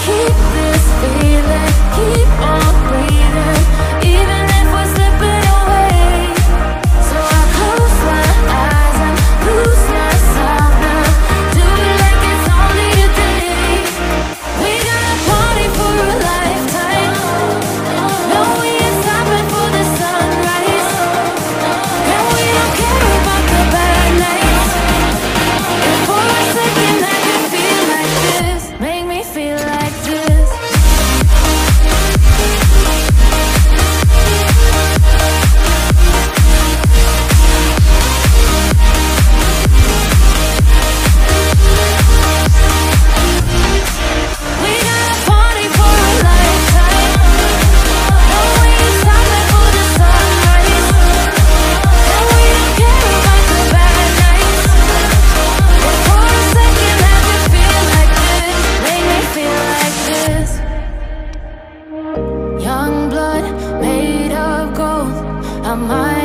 keep this feeling, keep on breathing, even if we're slipping away. So I close my eyes and lose myself now, do it like it's only a day. We got a party for a lifetime, no, we ain't stopping for the sunrise, and we don't care about the bad nights. If for a second I can feel like this, make me feel like this. We got a party for a lifetime, no, we ain't stopping for the sunrise, and we don't care about the bad nights. If for a second I can feel like this, make me feel like this. Young blood made of gold, I might